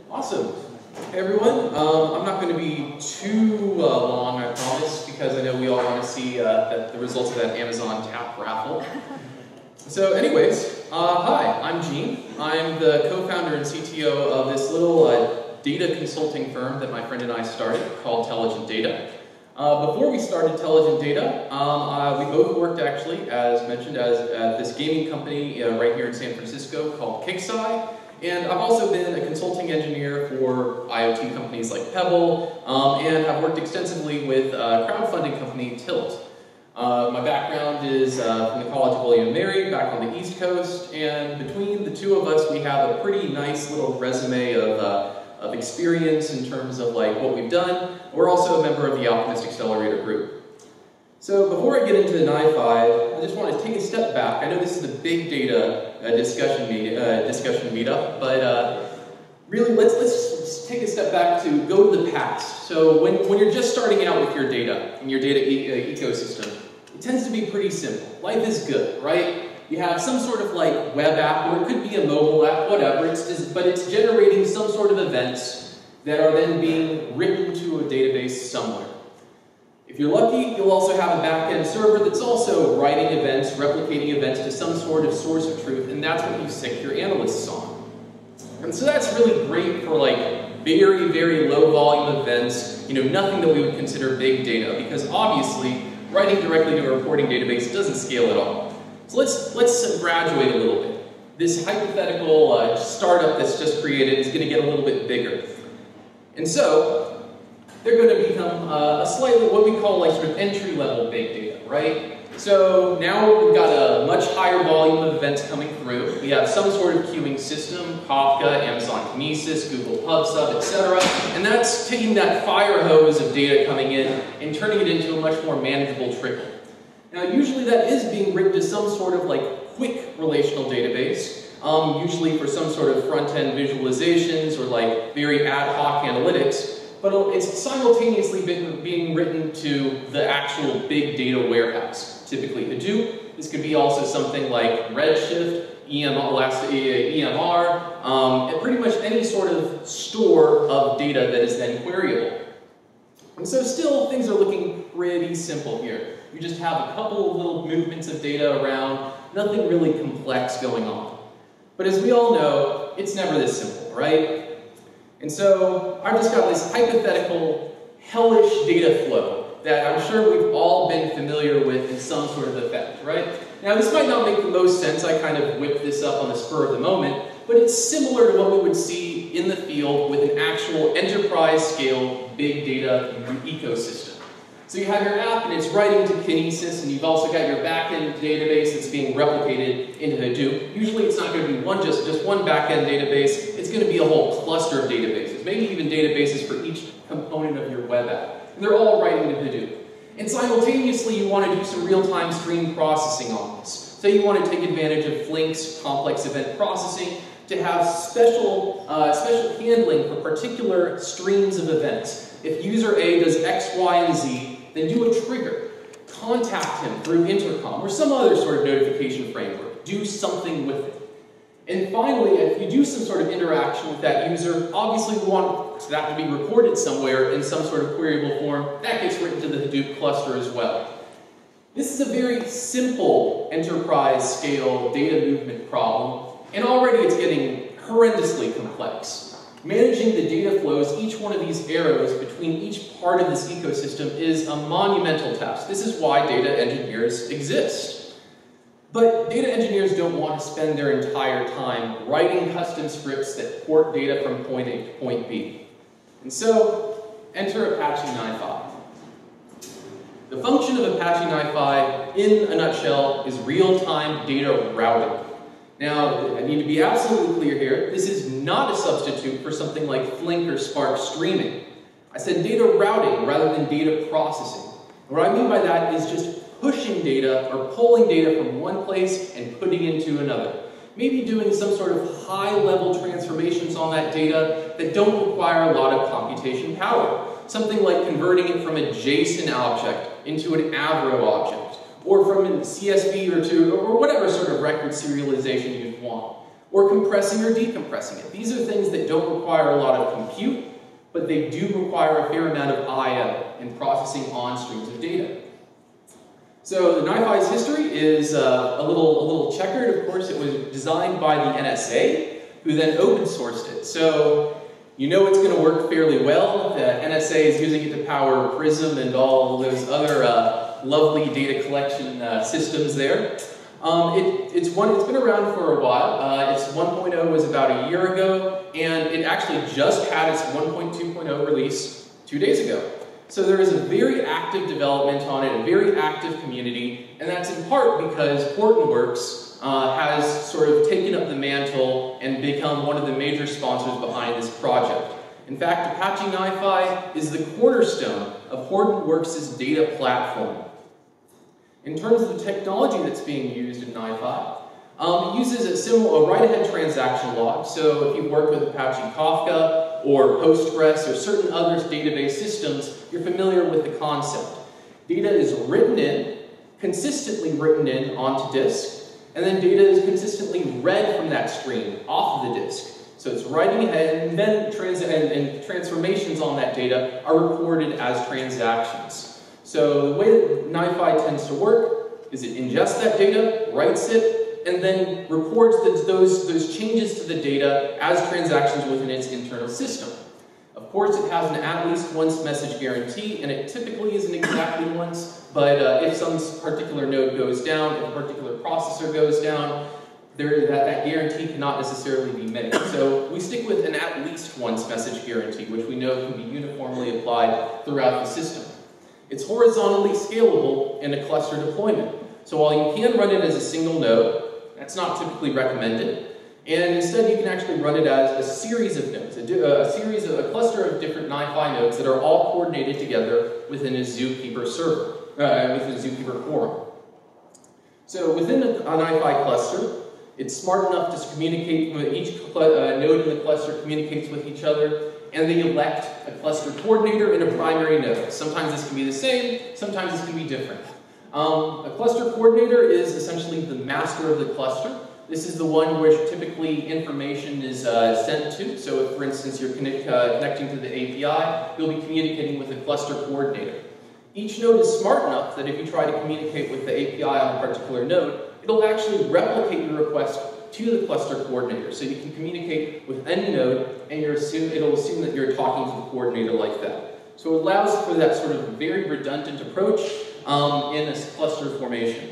Awesome. Hey everyone, I'm not going to be too long, I promise, because I know we all want to see the results of that Amazon tap raffle. So anyways, hi, I'm Gene. I'm the co-founder and CTO of this little data consulting firm that my friend and I started called Telligent Data. Before we started Telligent Data, we both worked actually, as mentioned, at this gaming company right here in San Francisco called Kixeye. And I've also been a consulting engineer for IoT companies like Pebble, and I've worked extensively with crowdfunding company Tilt. My background is from the College of William & Mary, back on the East Coast, and between the two of us, we have a pretty nice little resume of experience in terms of like what we've done. We're also a member of the Alchemist Accelerator group. So before I get into NiFi, I just want to take a step back. I know this is a big data discussion meetup, but really let's take a step back to go to the past. So when you're just starting out with your data and your data ecosystem, it tends to be pretty simple. Life is good, right? You have some sort of like web app, or it could be a mobile app, whatever, but it's generating some sort of events that are then being written to a database somewhere. If you're lucky, you'll also have a back-end server that's also writing events, replicating events to some sort of source of truth, and that's what you stick your analysts on. And so that's really great for like very, very low volume events, nothing that we would consider big data, because obviously writing directly to a reporting database doesn't scale at all. So let's graduate a little bit. This hypothetical startup that's just created is going to get a little bit bigger. And so they're going to become a slightly, what we call like sort of entry-level big data, right? So now we've got a much higher volume of events coming through. We have some sort of queuing system, Kafka, Amazon Kinesis, Google PubSub, etc. And that's taking that fire hose of data coming in and turning it into a much more manageable trickle. Now usually that is being written to some sort of like quick relational database, usually for some sort of front-end visualizations or like very ad hoc analytics. But it's simultaneously being written to the actual big data warehouse, typically Hadoop. This could be also something like Redshift, EMR, and pretty much any sort of store of data that is then queryable. And so still, things are looking pretty simple here. You just have a couple of little movements of data around, nothing really complex going on. But as we all know, it's never this simple, right? And so I've just got this hypothetical, hellish data flow that I'm sure we've all been familiar with in some sort of effect, right? Now this might not make the most sense, I kind of whipped this up on the spur of the moment, but it's similar to what we would see in the field with an actual enterprise-scale big data ecosystem. So you have your app and it's writing to Kinesis, and you've also got your backend database that's being replicated into Hadoop. Usually it's not going to be just one backend database, it's going to be a whole cluster of databases, maybe even databases for each component of your web app. And they're all writing to Hadoop. And simultaneously you want to do some real-time stream processing on this. So you want to take advantage of Flink's complex event processing to have special handling for particular streams of events. If user A does X, Y, and Z, then do a trigger. Contact him through intercom or some other sort of notification framework. Do something with it. And finally, if you do some sort of interaction with that user, obviously we want that to be recorded somewhere in some sort of queryable form. That gets written to the Hadoop cluster as well. This is a very simple enterprise scale data movement problem, and already it's getting horrendously complex. Managing the data flows, each one of these arrows between each part of this ecosystem is a monumental task. This is why data engineers exist. But data engineers don't want to spend their entire time writing custom scripts that port data from point A to point B. And so, enter Apache NiFi. The function of Apache NiFi, in a nutshell, is real-time data routing. Now, I need to be absolutely clear here, this is not a substitute for something like Flink or Spark streaming. I said data routing rather than data processing. And what I mean by that is just pushing data or pulling data from one place and putting it into another. Maybe doing some sort of high-level transformations on that data that don't require a lot of computation power. Something like converting it from a JSON object into an Avro object, or from a CSV or whatever sort of record serialization you'd want. or compressing or decompressing it. These are things that don't require a lot of compute, but they do require a fair amount of I/O in processing on streams of data. So the NiFi's history is a little checkered. Of course, it was designed by the NSA, who then open sourced it. So you know it's going to work fairly well. The NSA is using it to power Prism and all those other lovely data collection systems there. It's been around for a while. Its 1.0 was about a year ago, and it actually just had its 1.2.0 release 2 days ago. So there is a very active development on it, a very active community, and that's in part because Hortonworks has sort of taken up the mantle and become one of the major sponsors behind this project. In fact, Apache NiFi is the cornerstone of Hortonworks' data platform. In terms of the technology that's being used in NiFi, it uses a write-ahead transaction log. So if you work with Apache Kafka or Postgres or certain other database systems, you're familiar with the concept. Data is written in, consistently written in onto disk, and then data is consistently read from that stream off of the disk. So it's writing ahead, and then transformations on that data are recorded as transactions. So the way that NiFi tends to work is it ingests that data, writes it, and then reports those changes to the data as transactions within its internal system. Of course, it has an at least once message guarantee, and it typically isn't exactly once, but if some particular node goes down, if a particular processor goes down, that guarantee cannot necessarily be met. So we stick with an at least once message guarantee, which we know can be uniformly applied throughout the system. It's horizontally scalable in a cluster deployment. So while you can run it as a single node, that's not typically recommended. And instead, you can actually run it as a series of nodes, a cluster of different NiFi nodes that are all coordinated together within a Zookeeper server, within a Zookeeper quorum. So within a NiFi cluster, it's smart enough to communicate with each node in the cluster communicates with each other, and they elect a cluster coordinator and a primary node. Sometimes this can be the same, sometimes this can be different. A cluster coordinator is essentially the master of the cluster. This is the one where typically information is sent to. So if, for instance, you're connecting to the API, you'll be communicating with a cluster coordinator. Each node is smart enough that if you try to communicate with the API on a particular node, it'll actually replicate your request to the cluster coordinator. So you can communicate with any node, and it'll assume that you're talking to the coordinator like that. So it allows for that sort of very redundant approach in a cluster formation.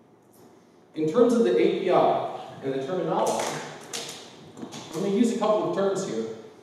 In terms of the API and the terminology, I'm going to use a couple of terms here.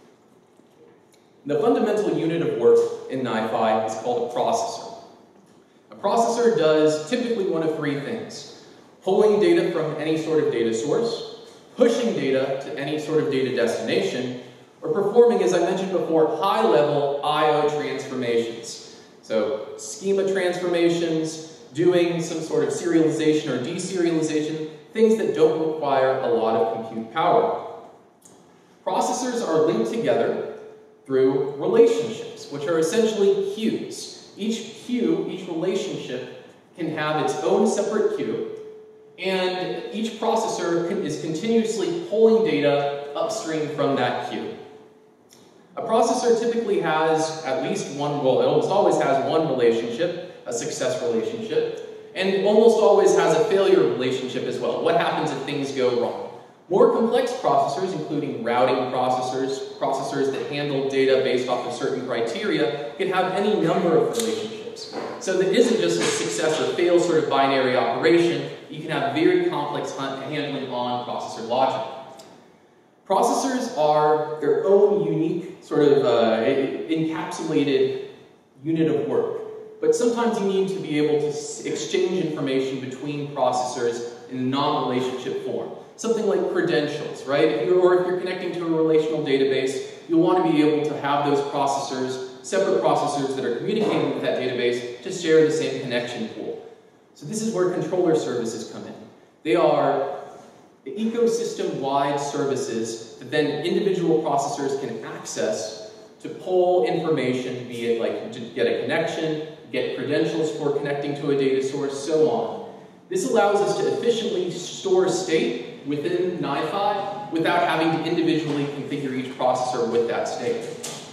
The fundamental unit of work in NiFi is called a processor. A processor does typically one of three things: pulling data from any sort of data source, pushing data to any sort of data destination, or performing, as I mentioned before, high-level I/O transformations. So schema transformations, doing some sort of serialization or deserialization, things that don't require a lot of compute power. Processors are linked together through relationships, which are essentially queues. Each queue, each relationship, can have its own separate queue, and each processor is continuously pulling data upstream from that queue. A processor typically has at least one, well, it almost always has one relationship, a success relationship, and almost always has a failure relationship as well. What happens if things go wrong? More complex processors, including routing processors that handle data based off of certain criteria, can have any number of relationships. So that isn't just a success or fail sort of binary operation. You can have very complex handling on processor logic. Processors are their own unique sort of encapsulated unit of work. But sometimes you need to be able to exchange information between processors in a non-relationship form. Something like credentials, right? If you're connecting to a relational database, you'll want to be able to have those processors, separate processors that are communicating with that database, to share the same connection pool. So this is where controller services come in. They are the ecosystem-wide services that then individual processors can access to pull information, be it like to get a connection, get credentials for connecting to a data source, so on. This allows us to efficiently store state within NiFi without having to individually configure each processor with that state.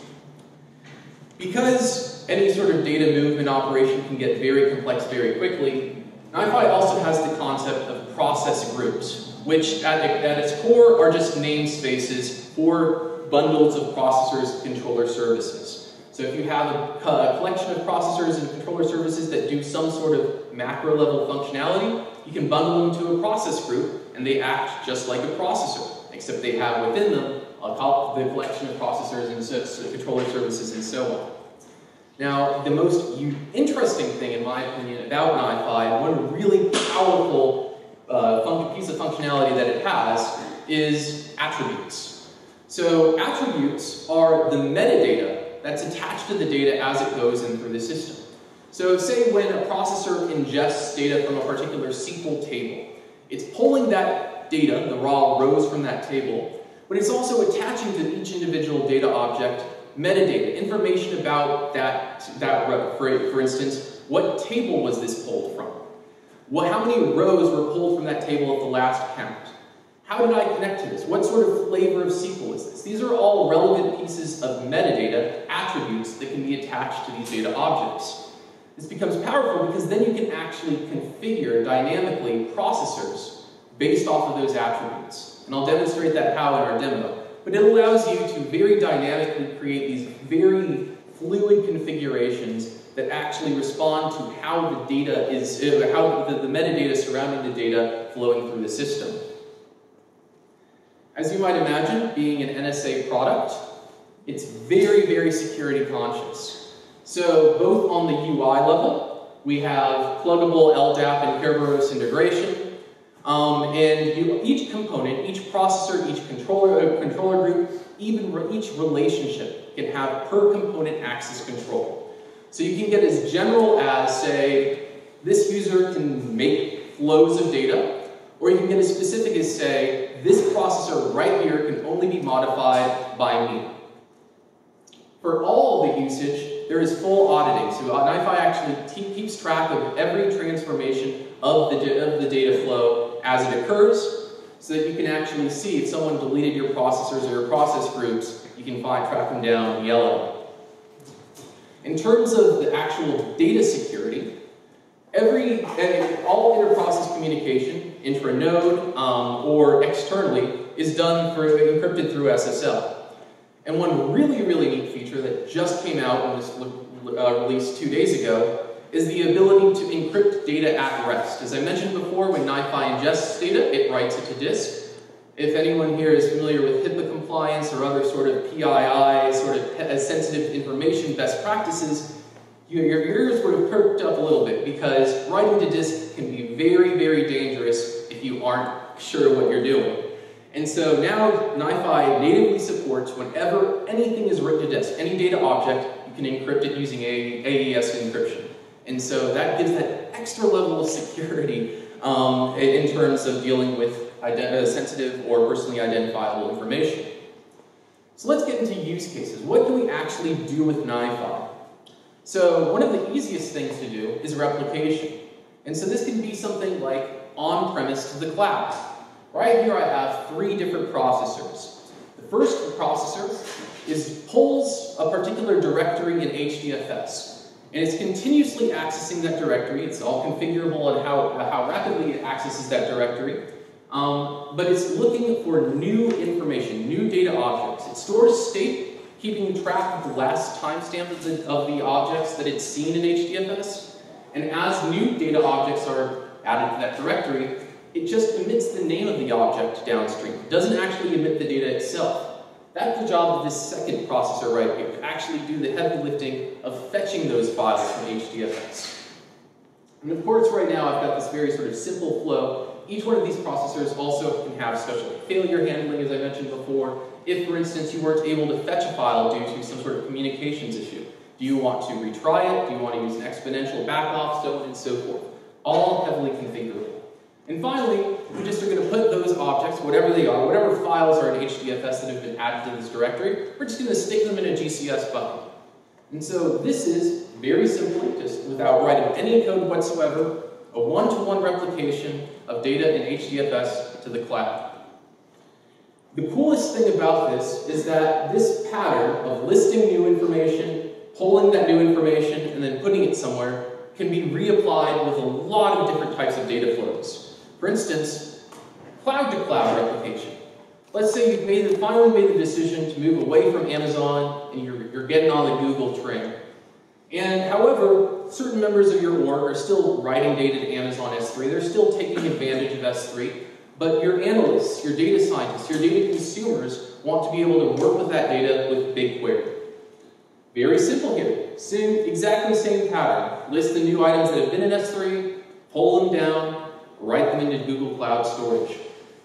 Because any sort of data movement operation can get very complex very quickly, NiFi also has the concept of process groups, which at its core are just namespaces for bundles of processors and controller services. So if you have a collection of processors and controller services that do some sort of macro level functionality, you can bundle them to a process group and they act just like a processor, except they have within them the collection of processors and controller services and so on. Now, the most interesting thing, in my opinion, about NiFi, and one really powerful piece of functionality that it has, is attributes. So attributes are the metadata that's attached to the data as it goes in through the system. So say when a processor ingests data from a particular SQL table, it's pulling that data, the raw rows from that table, but it's also attaching to each individual data object metadata, information about that row. For instance, what table was this pulled from? How many rows were pulled from that table at the last count? How did I connect to this? What sort of flavor of SQL is this? These are all relevant pieces of metadata, attributes, that can be attached to these data objects. This becomes powerful because then you can actually configure dynamically processors based off of those attributes. And I'll demonstrate that how in our demo. But it allows you to very dynamically create these very fluid configurations that actually respond to how the data is, how the metadata surrounding the data flowing through the system. As you might imagine, being an NSA product, it's very, very security conscious. So both on the UI level, we have pluggable LDAP and Kerberos integration. Each component, each processor, each controller group, even each relationship can have per component access control. So you can get as general as, say, this user can make flows of data, or you can get as specific as, say, this processor right here can only be modified by me. For all of the usage, there is full auditing. So NiFi actually keeps track of every transformation of the data flow as it occurs, so that you can actually see if someone deleted your processors or your process groups, you can track them down in yellow. In terms of the actual data security, all inter-process communication, intra-node or externally, is done encrypted through SSL. And one really, really neat feature that just came out and was released 2 days ago is the ability to encrypt data at rest. As I mentioned before, when NiFi ingests data, it writes it to disk. If anyone here is familiar with HIPAA compliance or other sort of PII, sort of sensitive information best practices, your ears would have perked up a little bit, because writing to disk can be very, very dangerous if you aren't sure what you're doing. And so now NiFi natively supports whenever anything is written to disk, any data object, you can encrypt it using AES encryption. And so that gives that extra level of security in terms of dealing with sensitive or personally identifiable information. So let's get into use cases. What can we actually do with NiFi? So one of the easiest things to do is replication. And so this can be something like on-premise to the cloud. Right here I have 3 different processors. The first processor pulls a particular directory in HDFS. And it's continuously accessing that directory. It's all configurable and how rapidly it accesses that directory. But it's looking for new information, new data objects. It stores state, keeping track of the last timestamp of the objects that it's seen in HDFS. And as new data objects are added to that directory, it just emits the name of the object downstream. It doesn't actually emit the data itself. That's the job of this second processor right here, to actually do the heavy lifting of fetching those files from HDFS. And of course, right now, I've got this very sort of simple flow. Each one of these processors also can have special failure handling, as I mentioned before. If, for instance, you weren't able to fetch a file due to some sort of communications issue, do you want to retry it? Do you want to use an exponential backoff, so on and so forth? All heavily configurable. And finally, we just are going to put those objects, whatever they are, whatever files are in HDFS that have been added to this directory, we're just going to stick them in a GCS bucket. And so this is, very simply, just without writing any code whatsoever, a one-to-one replication of data in HDFS to the cloud. The coolest thing about this is that this pattern of listing new information, pulling that new information, and then putting it somewhere can be reapplied with a lot of different types of data flows. For instance, cloud-to-cloud replication. Let's say you've finally made the decision to move away from Amazon and you're getting on the Google train. And however, certain members of your org are still writing data to Amazon S3. They're still taking advantage of S3. But your analysts, your data scientists, your data consumers want to be able to work with that data with BigQuery. Very simple here. Exactly the same pattern. List the new items that have been in S3, pull them down, write them into Google Cloud Storage.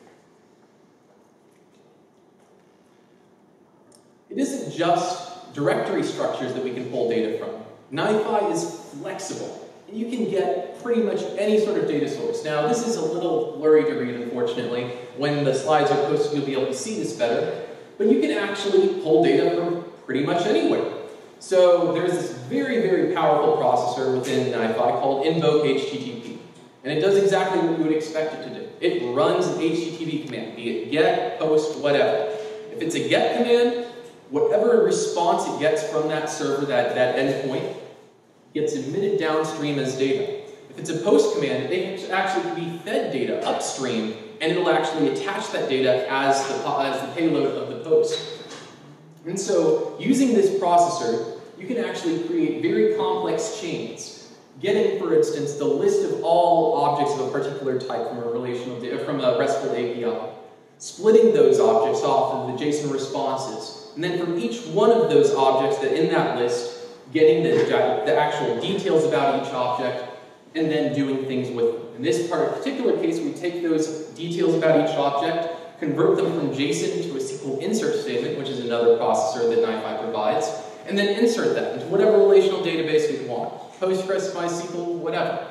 It isn't just directory structures that we can pull data from. NiFi is flexible. You can get pretty much any sort of data source. Now, this is a little blurry to read, unfortunately. When the slides are posted, you'll be able to see this better. But you can actually pull data from pretty much anywhere. So there's this very, very powerful processor within NiFi called invoke HTTP. And it does exactly what you would expect it to do. It runs an HTTP command, be it get, post, whatever. If it's a get command, whatever response it gets from that server, that endpoint, gets emitted downstream as data. If it's a post command, it actually can be fed data upstream, and it'll actually attach that data as the payload of the post. And so, using this processor, you can actually create very complex chains, getting, for instance, the list of all objects of a particular type from a RESTful API, splitting those objects off into the JSON responses, and then from each one of those objects that in that list, getting the actual details about each object, and then doing things with them. In this particular case, we take those details about each object, convert them from JSON to a SQL insert statement, which is another processor that NiFi provides, and then insert that into whatever relational database we want. Postgres, MySQL, whatever.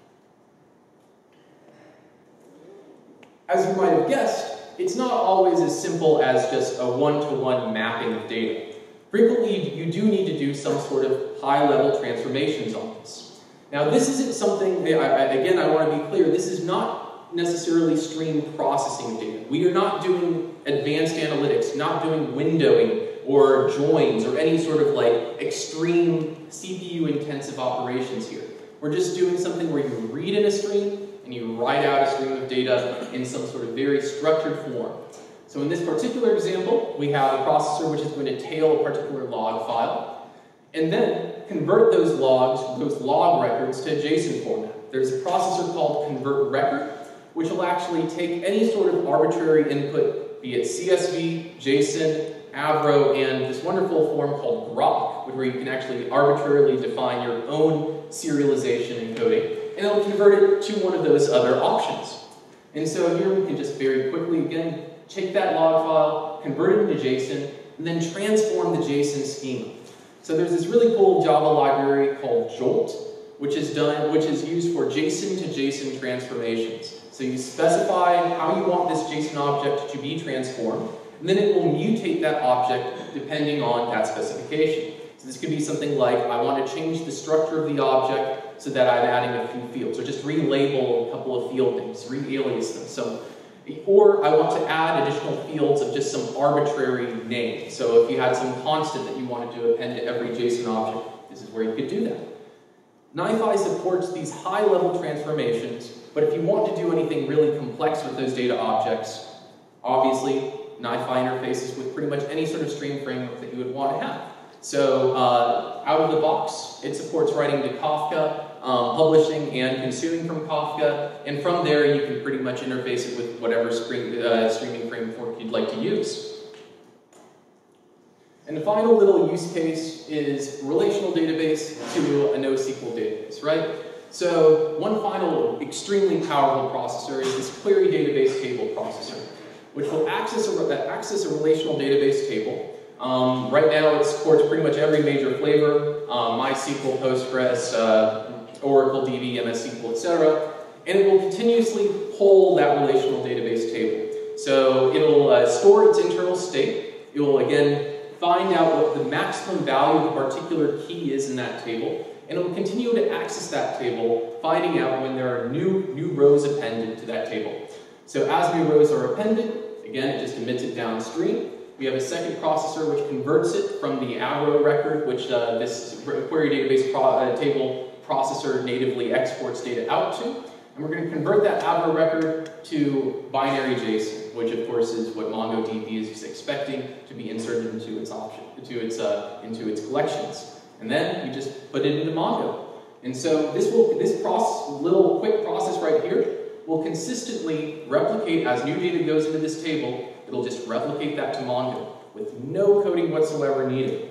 As you might have guessed, it's not always as simple as just a one-to-one mapping of data. Frequently, you do need to do some sort of high-level transformations on this. Now, this isn't something, again, I want to be clear, this is not necessarily stream processing data. We are not doing advanced analytics, not doing windowing or joins or any sort of like extreme CPU-intensive operations here. We're just doing something where you read in a stream and you write out a stream of data in some sort of very structured form. So in this particular example, we have a processor which is going to tail a particular log file, and then convert those logs, those log records, to JSON format. There's a processor called convert record, which will actually take any sort of arbitrary input, be it CSV, JSON, Avro, and this wonderful form called grok, where you can actually arbitrarily define your own serialization encoding, and it'll convert it to one of those other options. And so here we can just very quickly, again, take that log file, convert it into JSON, and then transform the JSON schema. So there's this really cool Java library called Jolt, which is used for JSON to JSON transformations. So you specify how you want this JSON object to be transformed, and then it will mutate that object depending on that specification. So this could be something like, I want to change the structure of the object so that I'm adding a few fields, or just relabel a couple of field names, re-alias them. Or I want to add additional fields of just some arbitrary name. So if you had some constant that you wanted to append to every JSON object, this is where you could do that. NiFi supports these high-level transformations, but if you want to do anything really complex with those data objects, obviously NiFi interfaces with pretty much any sort of stream framework that you would want to have. So out of the box, it supports writing to Kafka, publishing and consuming from Kafka, and from there you can pretty much interface it with whatever streaming framework you'd like to use. And the final little use case is relational database to a NoSQL database, right? So one final extremely powerful processor is this query database table processor, which will access a relational database table. Right now it supports pretty much every major flavor, MySQL, Postgres, Oracle, DB, MS SQL, etc. And it will continuously pull that relational database table. So it'll store its internal state. It will, again, find out what the maximum value of a particular key is in that table, and it will continue to access that table, finding out when there are new rows appended to that table. So as new rows are appended, again, it just emits it downstream. We have a second processor which converts it from the Avro record, which this query database table processor natively exports data out to. And we're going to convert that Avro record to binary JSON, which of course is what MongoDB is expecting to be inserted into its into its collections. And then we just put it into Mongo. And so this little quick process right here will consistently replicate as new data goes into this table. It'll just replicate that to Mongo with no coding whatsoever needed.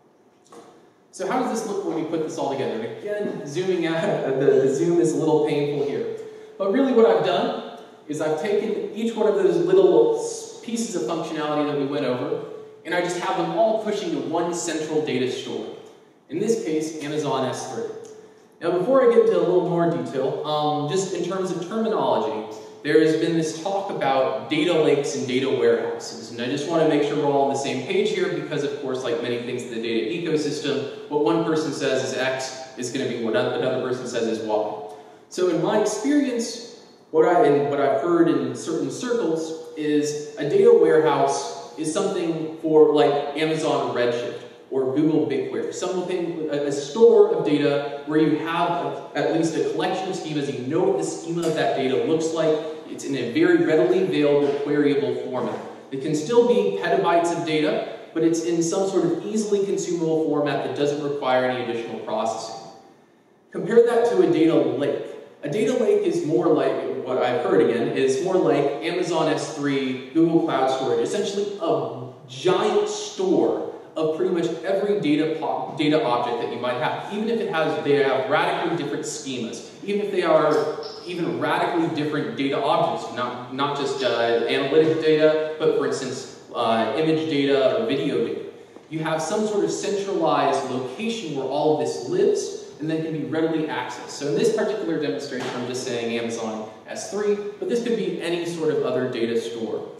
So how does this look when we put this all together? And again, zooming out, the zoom is a little painful here. But really what I've done is I've taken each one of those little pieces of functionality that we went over, and I just have them all pushing to one central data store. In this case, Amazon S3. Now before I get into a little more detail, just in terms of terminology, there has been this talk about data lakes and data warehouses, and I just want to make sure we're all on the same page here because, of course, like many things in the data ecosystem, what one person says is X is going to be what another person says is Y. So in my experience, what I've heard in certain circles is a data warehouse is something for like Amazon Redshift or Google BigQuery, something, a store of data where you have at least a collection of schemas, you know what the schema of that data looks like, it's in a very readily available, queryable format. It can still be petabytes of data, but it's in some sort of easily consumable format that doesn't require any additional processing. Compare that to a data lake. A data lake is more like, what I've heard again, is more like Amazon S3, Google Cloud Storage, essentially a giant store of pretty much every data object that you might have, even if they have radically different schemas, even if they are even radically different data objects, not just analytic data, but for instance, image data or video data. You have some sort of centralized location where all of this lives and then can be readily accessed. So in this particular demonstration, I'm just saying Amazon S3, but this could be any sort of other data store.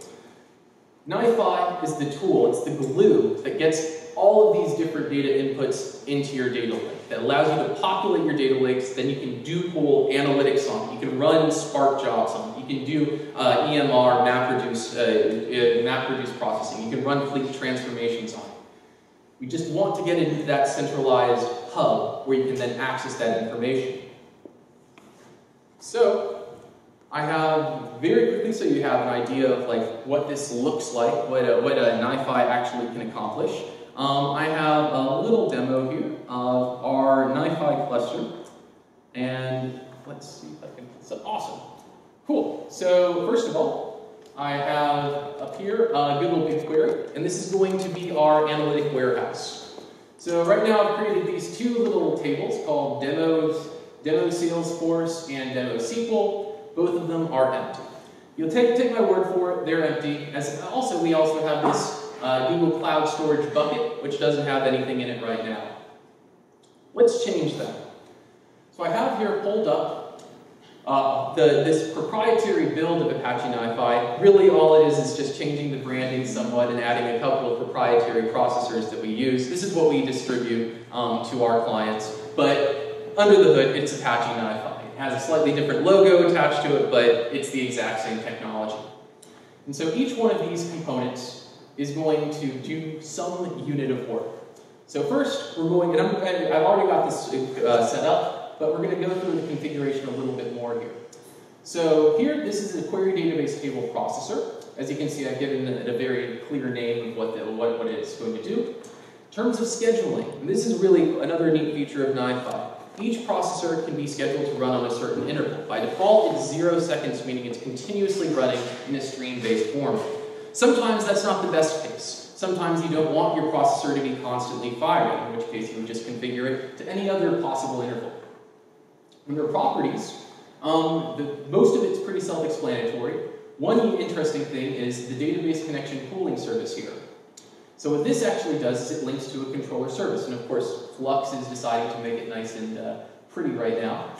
NiFi is the tool, it's the glue that gets all of these different data inputs into your data lake, that allows you to populate your data lakes, then you can do pull analytics on it, you can run Spark jobs on it, you can do EMR, MapReduce processing, you can run fleet transformations on it. We just want to get into that centralized hub where you can then access that information. So, I have, very quickly so you have an idea of like what this looks like, what a NiFi actually can accomplish. I have a little demo here of our NiFi cluster, and let's see if I can put this up. Awesome. Cool. So first of all, I have up here Google BigQuery, and this is going to be our analytic warehouse. So right now I've created these two little tables called Demo Salesforce and Demo SQL. Both of them are empty. You'll take my word for it, they're empty. We also have this Google Cloud Storage bucket, which doesn't have anything in it right now. Let's change that. So I have here pulled up this proprietary build of Apache NiFi. Really all it is just changing the branding somewhat and adding a couple of proprietary processors that we use. This is what we distribute to our clients, but under the hood, it's Apache NiFi. Has a slightly different logo attached to it, but it's the exact same technology. And so each one of these components is going to do some unit of work. So first, we're going, and I've already got this set up, but we're going to go through the configuration a little bit more here. So here, this is a query database table processor. As you can see, I've given it a very clear name of what it's going to do. In terms of scheduling, and this is really another neat feature of NiFi. Each processor can be scheduled to run on a certain interval. By default, it's 0 seconds, meaning it's continuously running in a stream-based format. Sometimes that's not the best case. Sometimes you don't want your processor to be constantly firing, in which case you would just configure it to any other possible interval. Under properties, most of it's pretty self-explanatory. One interesting thing is the database connection pooling service here. So what this actually does is it links to a controller service, and of course Flux is deciding to make it nice and pretty right now.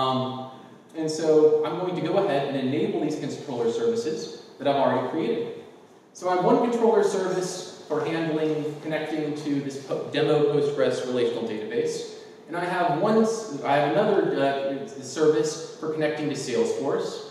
And so I'm going to go ahead and enable these controller services that I've already created. So I have one controller service for handling, connecting to this demo Postgres relational database, and I have another service for connecting to Salesforce,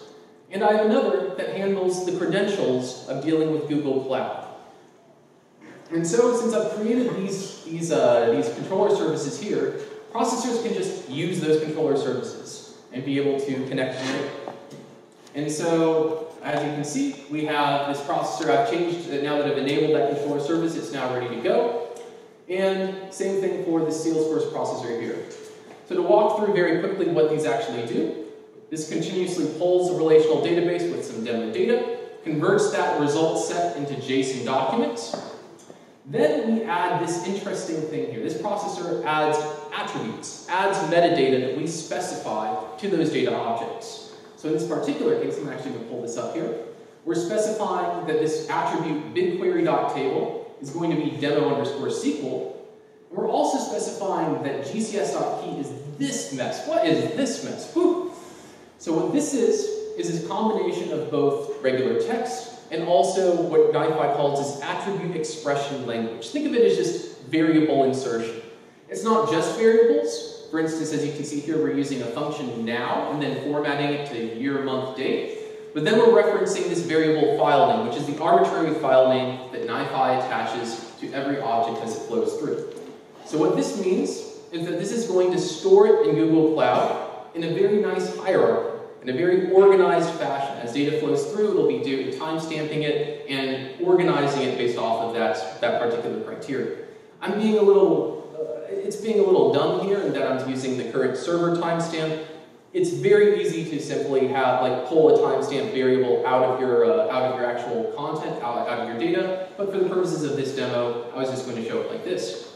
And I have another that handles the credentials of dealing with Google Cloud. And so, since I've created these controller services here, processors can just use those controller services and be able to connect to it. And so, as you can see, we have this processor. I've changed it now that I've enabled that controller service. It's now ready to go. And same thing for the Salesforce processor here. So to walk through very quickly what these actually do, this continuously pulls a relational database with some demo data, converts that result set into JSON documents. Then we add this interesting thing here. This processor adds attributes, adds metadata that we specify to those data objects. So in this particular case, I'm actually going to pull this up here. We're specifying that this attribute BigQuery.table is going to be demo_SQL. And we're also specifying that GCS.key is this mess. What is this mess? Whew. So what this is a combination of both regular text and also what NiFi calls is attribute expression language. Think of it as just variable insertion. It's not just variables. For instance, as you can see here, we're using a function now and then formatting it to year, month, date. But then we're referencing this variable file name, which is the arbitrary file name that NiFi attaches to every object as it flows through. So what this means is that this is going to store it in Google Cloud in a very nice hierarchy, in a very organized fashion. As data flows through, it'll be timestamping it and organizing it based off of that particular criteria. I'm being a little, it's being a little dumb here in that I'm using the current server timestamp. It's very easy to simply have, pull a timestamp variable out of your actual content, out of your data. But for the purposes of this demo, I was just going to show it like this.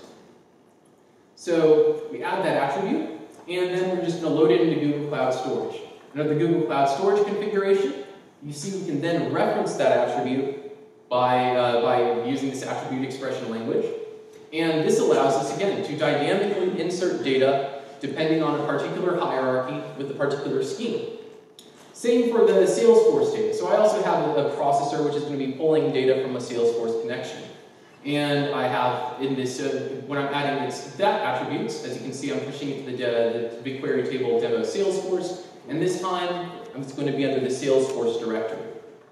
So we add that attribute, and then we're just going to load it into Google Cloud Storage. Under the Google Cloud Storage configuration, you see we can then reference that attribute by using this attribute expression language. And this allows us, again, to dynamically insert data depending on a particular hierarchy with a particular scheme. Same for the Salesforce data. So I also have a processor which is going to be pulling data from a Salesforce connection. And I have in this, when I'm adding that attributes, as you can see, I'm pushing it to the BigQuery table demo Salesforce. And this time, it's going to be under the Salesforce directory.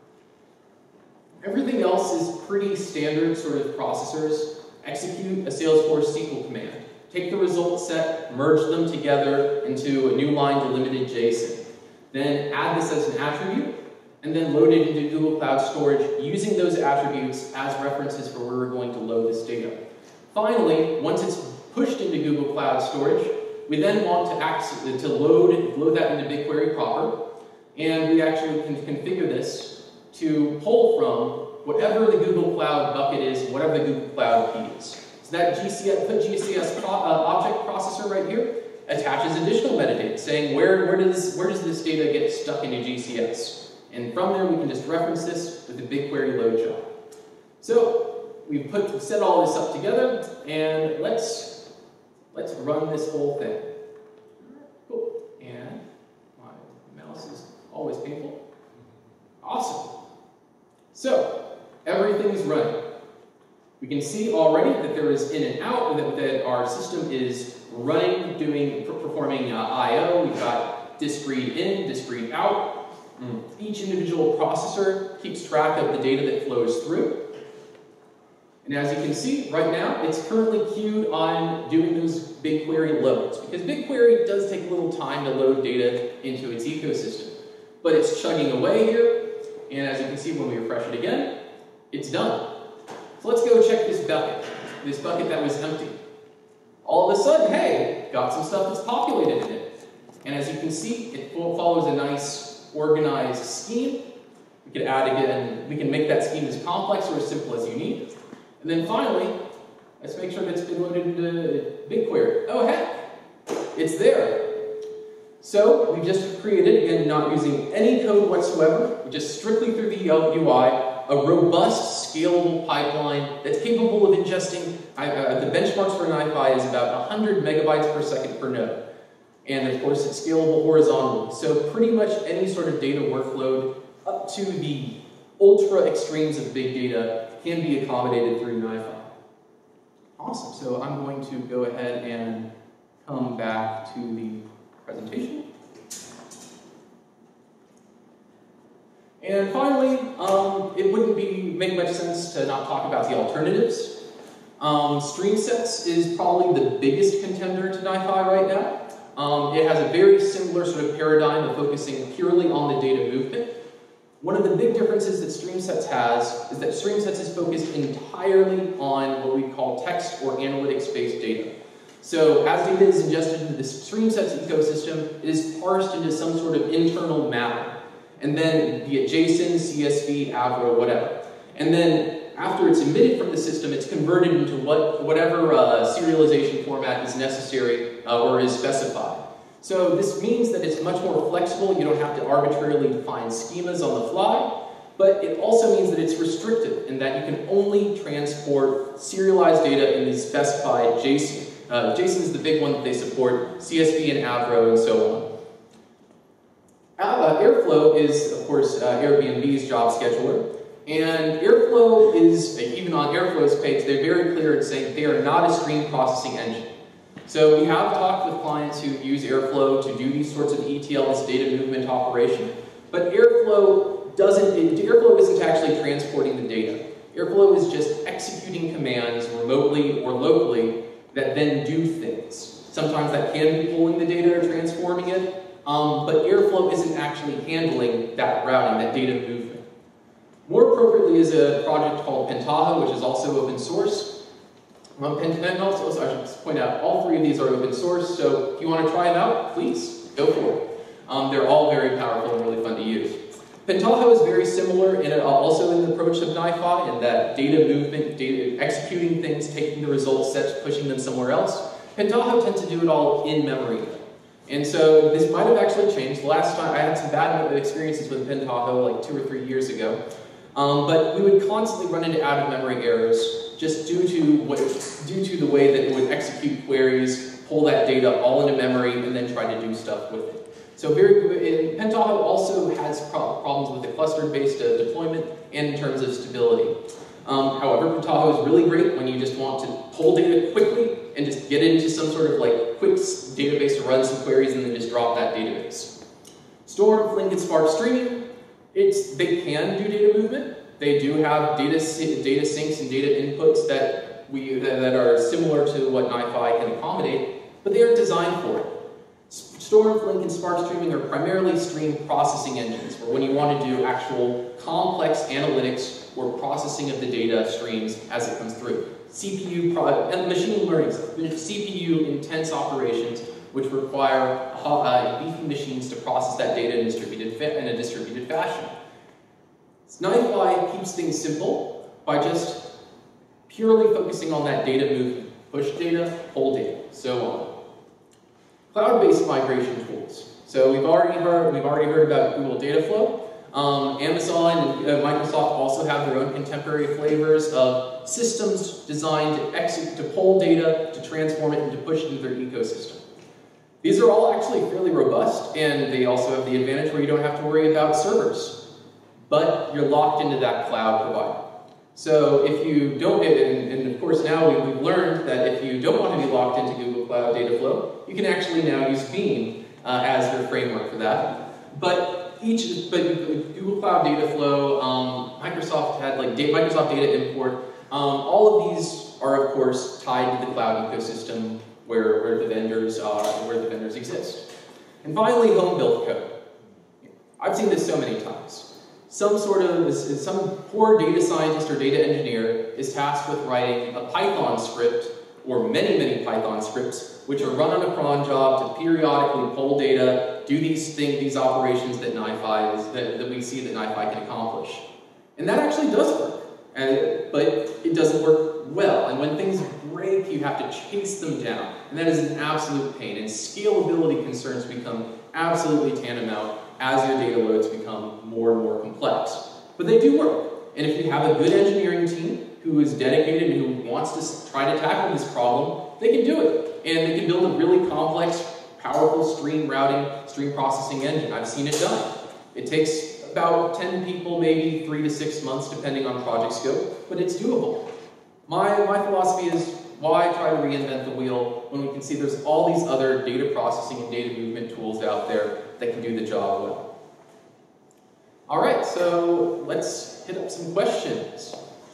Everything else is pretty standard sort of processors. Execute a Salesforce SQL command. Take the result set, merge them together into a new line delimited JSON. Then add this as an attribute, and then load it into Google Cloud Storage using those attributes as references for where we're going to load this data. Finally, once it's pushed into Google Cloud Storage, we then want to load that into BigQuery proper, and we actually can configure this to pull from whatever the Google Cloud bucket is, whatever the Google Cloud key is. So that GCS object processor right here attaches additional metadata saying where does this data get stuck into GCS. And from there, we can just reference this with the BigQuery load job. So we've set all this up together, and let's run this whole thing. Cool. And my mouse is always painful. Awesome. So everything's running. We can see already that there is in and out, that our system is running, performing I/O. We've got disk read in, disk read out. Each individual processor keeps track of the data that flows through. And as you can see, right now, it's currently queued on doing those BigQuery loads, because BigQuery does take a little time to load data into its ecosystem. But it's chugging away here, and as you can see when we refresh it again, it's done. So let's go check this bucket that was empty. All of a sudden, hey, got some stuff that's populated in it. And as you can see, it follows a nice organized scheme. We could add again, we can make that scheme as complex or as simple as you need. And then finally, let's make sure that it's been loaded into BigQuery. Oh heck, it's there. So we just created, again, not using any code whatsoever, just strictly through the UI, a robust, scalable pipeline that's capable of ingesting, the benchmarks for NiFi is about 100 megabytes per second per node. And of course, it's scalable horizontally. So pretty much any sort of data workload up to the ultra extremes of big data can be accommodated through NiFi. Awesome. So I'm going to go ahead and come back to the presentation. And finally, it wouldn't make much sense to not talk about the alternatives. Stream sets is probably the biggest contender to NiFi right now. It has a very similar sort of paradigm of focusing purely on the data movement. One of the big differences that stream sets has is that stream sets is focused entirely on what we call text or analytics-based data. So as data is ingested into the stream sets ecosystem, it is parsed into some sort of internal mapper. And then be it JSON, CSV, Avro, whatever. And then after it's emitted from the system, it's converted into whatever serialization format is necessary or is specified. So this means that it's much more flexible. You don't have to arbitrarily define schemas on the fly. But it also means that it's restricted in that you can only transport serialized data in the specified JSON. JSON is the big one that they support, CSV and Avro and so on. Airflow is, of course, Airbnb's job scheduler. And Airflow is, even on Airflow's page, they're very clear in saying they are not a stream processing engine. So we have talked with clients who use Airflow to do these sorts of ETLs, data movement operation. But Airflow isn't actually transporting the data. Airflow is just executing commands remotely or locally that then do things. Sometimes that can be pulling the data or transforming it, but Airflow isn't actually handling that routing, that data movement. More appropriately is a project called Pentaho, which is also open source. And also, I should point out, all three of these are open source, so if you want to try them out, please, go for it. They're all very powerful and really fun to use. Pentaho is very similar also in the approach of NiFi, in that data movement, executing things, taking the result sets, pushing them somewhere else. Pentaho tends to do it all in memory. And so this might have actually changed. The last time I had some bad experiences with Pentaho like 2 or 3 years ago. But we would constantly run into out-of-memory errors just due to the way that it would execute queries, pull that data all into memory, and then try to do stuff with it. So Pentaho also has problems with the cluster-based deployment and in terms of stability. However, Pentaho is really great when you just want to pull data quickly and just get into some sort of like quick database to run some queries and then just drop that database. Storm, Flink, and Spark Streaming. They can do data movement. They do have data syncs and data inputs that are similar to what NiFi can accommodate, but they aren't designed for it. Storm, Flink, and Spark Streaming are primarily stream processing engines, where when you want to do actual complex analytics or processing of the data streams as it comes through. and machine learning, CPU-intense operations which require beefy machines to process that data in a distributed fashion. NiFi keeps things simple by just purely focusing on that data movement. Push data, pull data, so on. Cloud-based migration tools. So we've already heard about Google Dataflow. Amazon and Microsoft also have their own contemporary flavors of systems designed to pull data, to transform it, and to push it into their ecosystem. These are all actually fairly robust, and they also have the advantage where you don't have to worry about servers, but you're locked into that cloud provider. So if you don't, and of course now we've learned that if you don't want to be locked into Google Cloud Dataflow, you can actually now use Beam as your framework for that. But Google Cloud Dataflow, Microsoft had like Microsoft Data Import. All of these are of course tied to the cloud ecosystem where the vendors exist. And finally, home-built code. I've seen this so many times. Some poor data scientist or data engineer is tasked with writing a Python script, or many Python scripts, which are run on a cron job to periodically pull data, do these operations that that we see that NiFi can accomplish. And that actually does work, but it doesn't work well. And when things break, you have to chase them down, and that is an absolute pain. And scalability concerns become absolutely tantamount as your data loads become more and more complex. But they do work. And if you have a good engineering team who is dedicated and who wants to try to tackle this problem, they can do it. And they can build a really complex, powerful stream routing, stream processing engine. I've seen it done. It takes about 10 people, maybe 3 to 6 months, depending on project scope, but it's doable. My philosophy is, why try to reinvent the wheel when we can see there's all these other data processing and data movement tools out there that can do the job well. All right, so let's hit up some questions.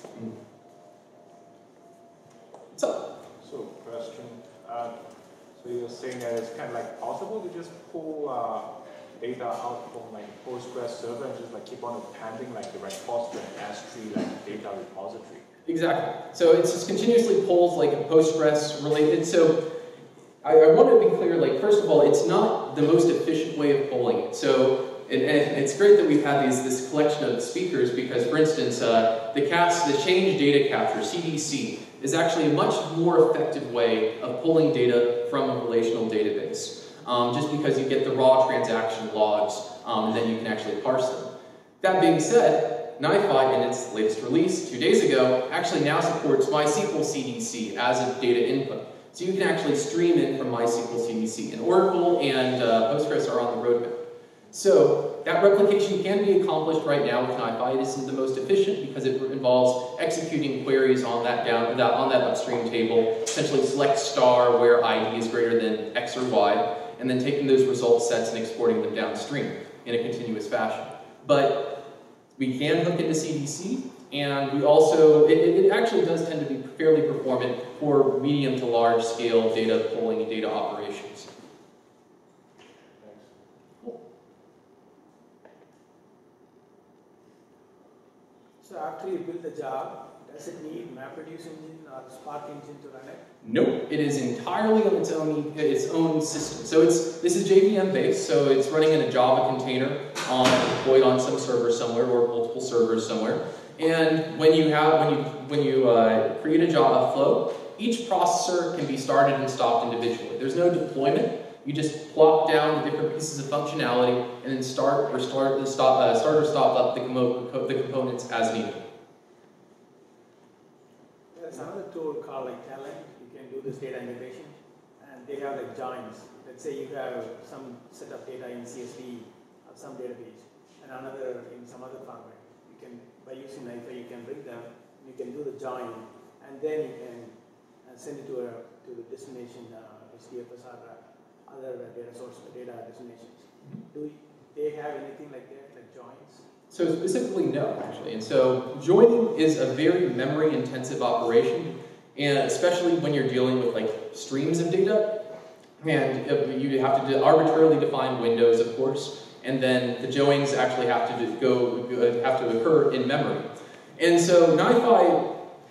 What's up? So, question. So you're saying that it's kind of like possible to just pull data out from like Postgres server and just like keep on appending like the repository and S3 like data repository. Exactly. So it's just continuously pulls like Postgres related. So I want to be clear, like first of all, it's not the most efficient way of pulling it. So and it's great that we've had this collection of speakers because, for instance, the change data capture (CDC) is actually a much more effective way of pulling data from a relational database. Just because you get the raw transaction logs, and then you can actually parse them. That being said, NiFi, in its latest release 2 days ago, actually now supports MySQL CDC as a data input. So you can actually stream in from MySQL CDC. And Oracle and Postgres are on the roadmap. So that replication can be accomplished right now with NiFi. It isn't the most efficient because it involves executing queries on that upstream table, essentially select star where ID is greater than X or Y, and then taking those result sets and exporting them downstream in a continuous fashion. But we can hook into CDC, and we also, it actually does tend to be fairly performant for medium to large scale data pulling and data operations. So after you build the job, does it need MapReduce engine or Spark engine to run it? Nope, it is entirely on its own system. So this is JVM based, so it's running in a Java container deployed on some server somewhere or multiple servers somewhere. And when you create a Java flow, each processor can be started and stopped individually. There's no deployment. You just plop down the different pieces of functionality and then start or stop up the components as needed. There's another tool called like Telligent. You can do this data integration, and they have like joins. Let's say you have some set of data in CSV or some database, and another in some other format. You can, by using NiFi, you can bring them. You can do the join, and then you can send it to the destination HDFS or other data destinations. Do they have anything like that, like joins? So specifically, no, actually. And so joining is a very memory-intensive operation, and especially when you're dealing with like streams of data, and you have to arbitrarily define windows, of course, and then the joins actually have to occur in memory. And so NiFi,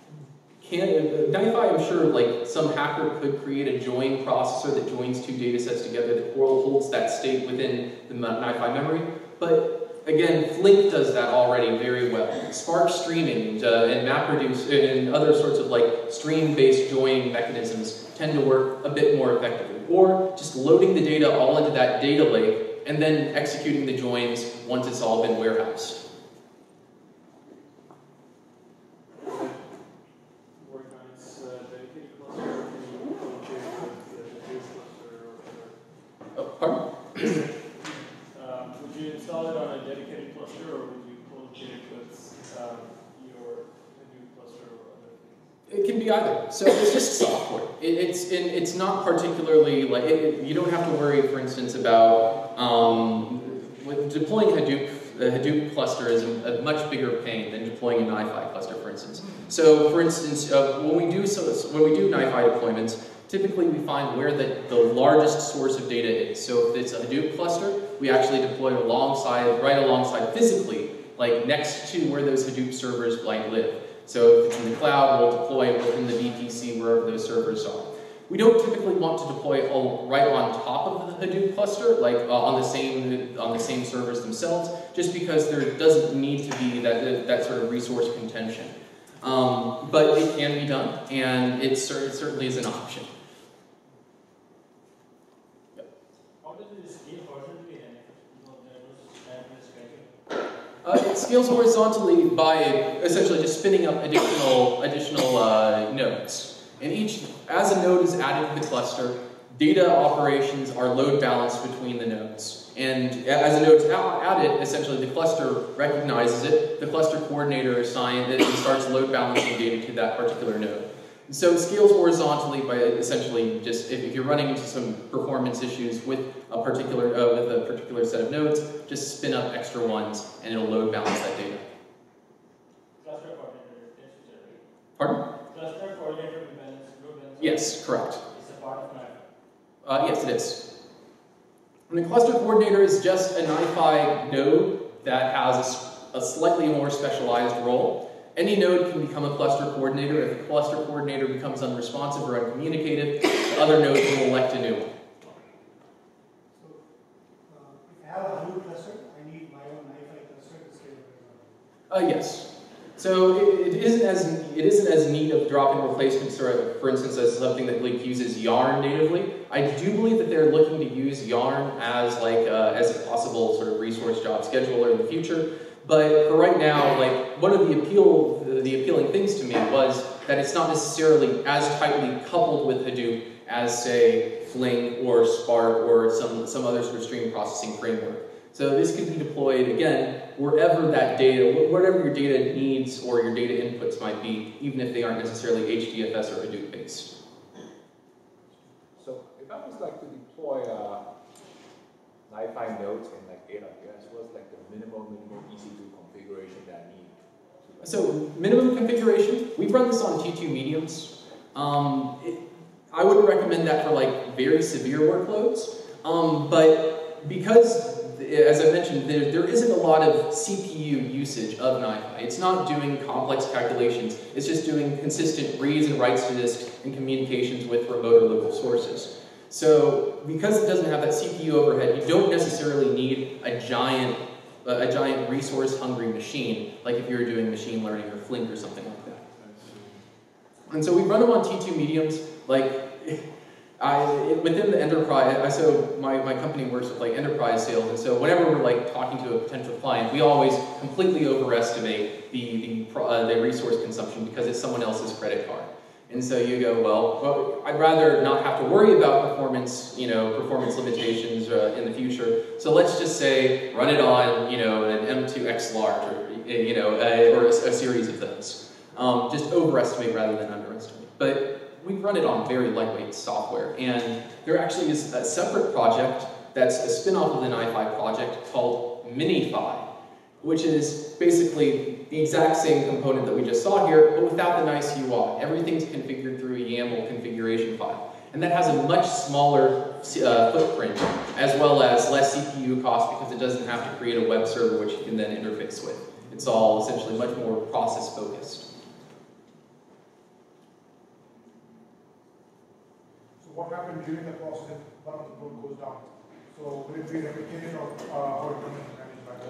I'm sure, like some hacker could create a join processor that joins two data sets together that holds that state within the NiFi memory. But again, Flink does that already very well. Spark streaming and MapReduce and other sorts of like stream-based join mechanisms tend to work a bit more effectively. Or just loading the data all into that data lake and then executing the joins once it's all been warehoused. Would you install it on a dedicated cluster, or would you co-locate it with your Hadoop cluster or other things? It can be either. So it's just software. It's not particularly like you don't have to worry, for instance, about with deploying Hadoop. The Hadoop cluster is a much bigger pain than deploying a NiFi cluster, for instance. So, for instance, when we do NiFi deployments, typically we find where the largest source of data is. So if it's a Hadoop cluster, we actually deploy it right alongside physically, like next to where those Hadoop servers might live. So if it's in the cloud, we'll deploy it within the VPC wherever those servers are. We don't typically want to deploy it right on top of the Hadoop cluster, like on the same servers themselves, just because there doesn't need to be that sort of resource contention. But it can be done, and it certainly is an option. It scales horizontally by essentially just spinning up additional nodes. And as a node is added to the cluster, data operations are load balanced between the nodes. And as a node is added, essentially the cluster recognizes it, the cluster coordinator assigns it and starts load balancing data to that particular node. So it scales horizontally by essentially just if you're running into some performance issues with a particular set of nodes, just spin up extra ones and it'll load balance that data. Cluster coordinator necessary. Pardon? Cluster coordinator load balance. Yes, correct. It's a part of NiFi. Yes, it is. And the cluster coordinator is just a NiFi node that has a slightly more specialized role. Any node can become a cluster coordinator. If the cluster coordinator becomes unresponsive or uncommunicative, the other node will elect a new one. So, if I have a Hadoop cluster, I need my own NiFi cluster to scale it. Yes. So it isn't as neat of drop-in replacement, for instance, as something that uses Yarn natively. I do believe that they're looking to use Yarn as as a possible sort of resource job scheduler in the future. But for right now, one of the appealing things to me was that it's not necessarily as tightly coupled with Hadoop as, say, Fling or Spark or some other sort of stream processing framework. So this could be deployed, again, wherever that data, whatever your data needs or your data inputs might be, even if they aren't necessarily HDFS or Hadoop based. So if I was to deploy NiFi nodes in AWS, what's the minimum EC2 configuration that I need? So minimum configuration, we've run this on T2 mediums. I wouldn't recommend that for very severe workloads, but because, as I mentioned, there isn't a lot of CPU usage of NiFi. It's not doing complex calculations. It's just doing consistent reads and writes to disk and communications with remote or local sources. So because it doesn't have that CPU overhead, you don't necessarily need a giant resource-hungry machine, like if you were doing machine learning or Flink or something like that. And so we run them on T2 mediums. Within the enterprise, so my company works with enterprise sales, and so whenever we're talking to a potential client, we always completely overestimate the resource consumption because it's someone else's credit card. And so you go, well, I'd rather not have to worry about performance limitations in the future. So let's just say run it on, an M2X large, or a series of those. Just overestimate rather than underestimate. But we run it on very lightweight software, and there actually is a separate project that's a spin-off of the NiFi project called NiFi, which is basically the exact same component that we just saw here, but without the nice UI. Everything's configured through a YAML configuration file. And that has a much smaller footprint, as well as less CPU cost because it doesn't have to create a web server which you can then interface with. It's all essentially much more process focused. So what happened during the process if one of the node goes down? So will it be replicated or how it will be managed by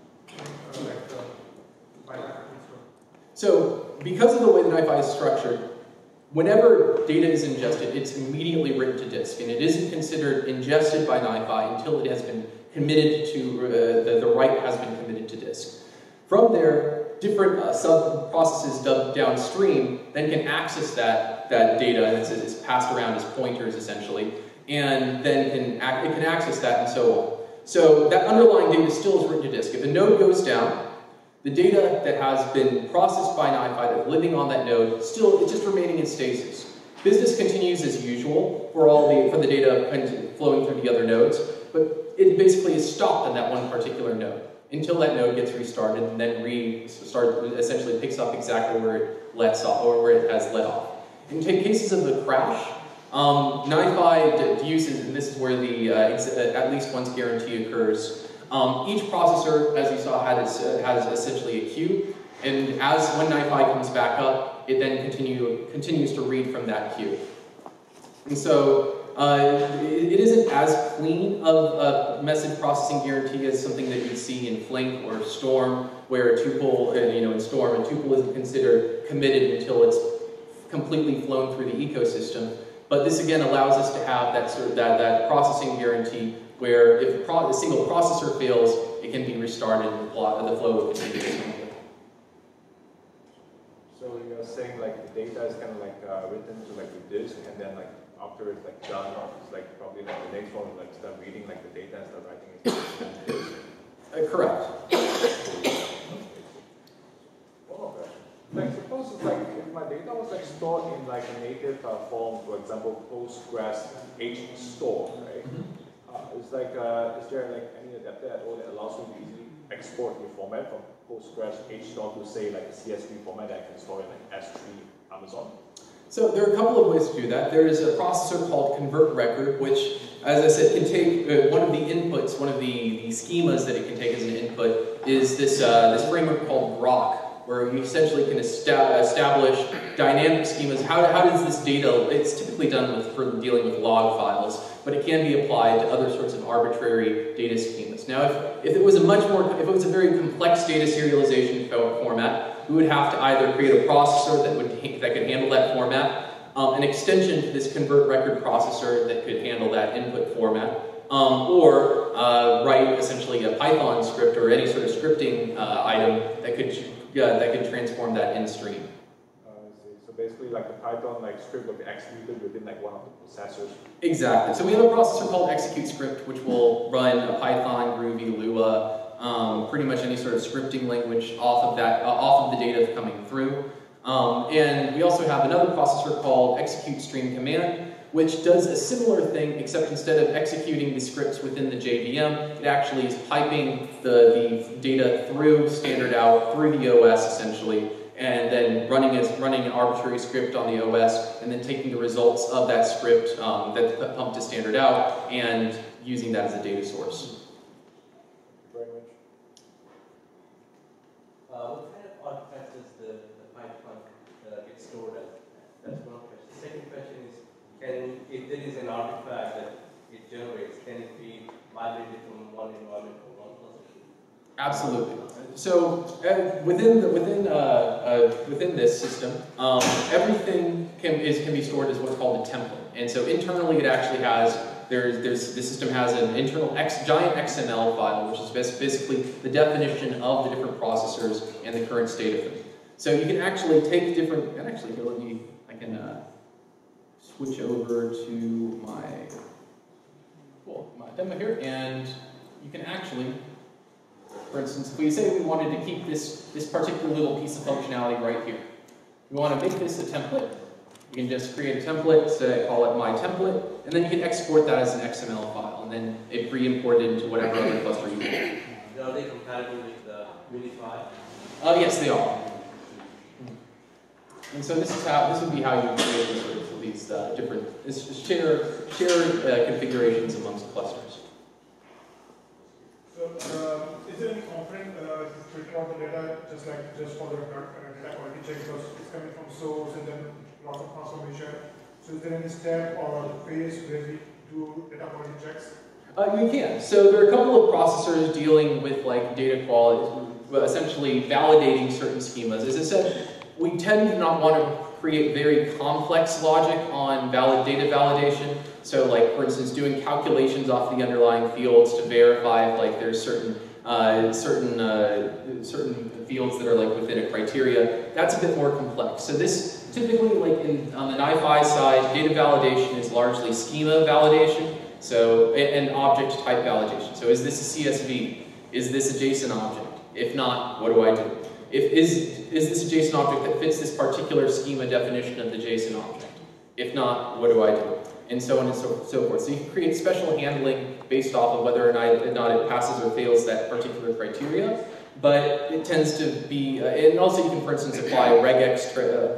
So, because of the way the NiFi is structured, whenever data is ingested, it's immediately written to disk, and it isn't considered ingested by NiFi until it has been committed to, the write has been committed to disk. From there, different sub-processes downstream then can access that data, and it's passed around as pointers essentially, and then it can access that and so on. So that underlying data still is written to disk. If a node goes down, the data that has been processed by NiFi that's living on that node, it's just remaining in stasis. Business continues as usual for the data flowing through the other nodes, but it basically is stopped on that one particular node until that node gets restarted and then essentially picks up exactly where it lets off, or where it has let off. In cases of the crash, NiFi uses, and this is where the at least once guarantee occurs. Each processor, as you saw, has essentially a queue, and when NiFi comes back up, it then continues to read from that queue. And so it isn't as clean of a message processing guarantee as something that you'd see in Flink or Storm, where a tuple, in Storm, a tuple isn't considered committed until it's completely flown through the ecosystem. But this again allows us to have that processing guarantee where if a single processor fails, it can be restarted and the flow will continue smoothly. So you're saying the data is kind of written to the disk, and then after it's done, it's probably the next one will start reading the data and start writing it to the disk. Correct. One more question. Suppose it's if my data was like stored in like a native form, for example, Postgres HStore, right? Is there like any adapter at all that allows me to easily export the format from Postgres HStore to say like a CSV format that I can store in like S3 Amazon? So there are a couple of ways to do that. There is a processor called convert-record, which, as I said, can take one of the inputs, one of the schemas that it can take as an input is this framework called Grok, where you essentially can establish dynamic schemas. How does this data, it's typically done for dealing with log files, but it can be applied to other sorts of arbitrary data schemas. Now, if it was a very complex data serialization format, we would have to either create a processor that could handle that format, an extension to this convert-record processor that could handle that input format, or write essentially a Python script or any sort of scripting item that could transform that in stream. I see. So basically, like the Python script will be executed within like one of the processors. Exactly. So we have a processor called execute script, which will run a Python, Groovy, Lua, pretty much any sort of scripting language off of the data coming through. And we also have another processor called execute stream command, which does a similar thing, except instead of executing the scripts within the JVM, it actually is piping the data through standard out, through the OS essentially, and then running an arbitrary script on the OS, and then taking the results of that script that's pumped to standard out, and using that as a data source. Thank you very much. What kind of artifacts does the Python get stored as? That's one question. The second question is, if there is an artifact that it generates, can it be migrated from one environment to one cluster? Absolutely. So within this system, everything can be stored as what's called a template. And so internally, it actually has the system has an internal giant XML file, which is basically the definition of the different processors and the current state of them. So you can actually take different. And actually, here, I can switch over to my demo here, and you can actually. For instance, if we say we wanted to keep this particular little piece of functionality right here, we want to make this a template. You can just create a template, say, call it my template, and then you can export that as an XML file, and then it pre-imported into whatever other cluster you want. Are they compatible with NiFi? Yes, they are. And so this would be how you create these different share configurations amongst clusters. So, is there any offering filter out the data just for the data quality check, because it's coming from source and then lots of transformation? So is there any step or phase where we do data quality checks? You can. So there are a couple of processors dealing with data quality, essentially validating certain schemas. As I said, we tend to not want to create very complex logic on data validation. So for instance, doing calculations off the underlying fields to verify if there's certain fields that are within a criteria. That's a bit more complex. So this typically on the NiFi side, data validation is largely schema validation. So and object type validation. So is this a CSV? Is this a JSON object? If not, what do I do? Is this a JSON object that fits this particular schema definition of the JSON object? If not, what do I do? And so on and so forth. So you can create special handling based off of whether or not it passes or fails that particular criteria. But it tends to be, and also you can, for instance, apply regex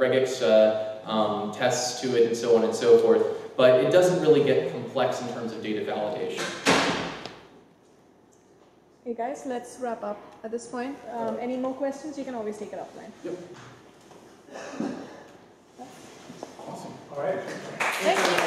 tests to it and so on and so forth. But it doesn't really get complex in terms of data validation. Okay, guys, let's wrap up at this point. Any more questions? You can always take it offline. Yep. Awesome. All right. Thank you.